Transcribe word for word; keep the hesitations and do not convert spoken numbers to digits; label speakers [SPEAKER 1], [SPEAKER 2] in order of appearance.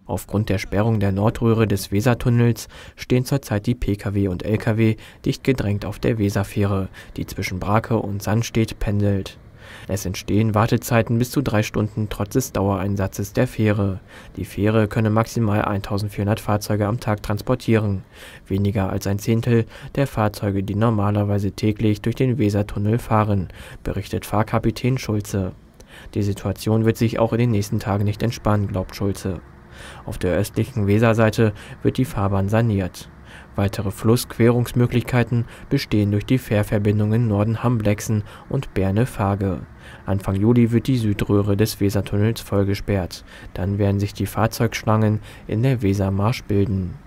[SPEAKER 1] Aufgrund der Sperrung der Nordröhre des Wesertunnels stehen zurzeit die Pkw und Lkw dicht gedrängt auf der Weserfähre, die zwischen Brake und Sannstedt pendelt. Es entstehen Wartezeiten bis zu drei Stunden trotz des Dauereinsatzes der Fähre. Die Fähre könne maximal eintausendvierhundert Fahrzeuge am Tag transportieren, weniger als ein Zehntel der Fahrzeuge, die normalerweise täglich durch den Wesertunnel fahren, berichtet Fahrkapitän Schulze. Die Situation wird sich auch in den nächsten Tagen nicht entspannen, glaubt Schulze. Auf der östlichen Weserseite wird die Fahrbahn saniert. Weitere Flussquerungsmöglichkeiten bestehen durch die Fährverbindungen Norden-Hamblexen und Berne-Fage. Anfang Juli wird die Südröhre des Wesertunnels vollgesperrt. Dann werden sich die Fahrzeugschlangen in der Wesermarsch bilden.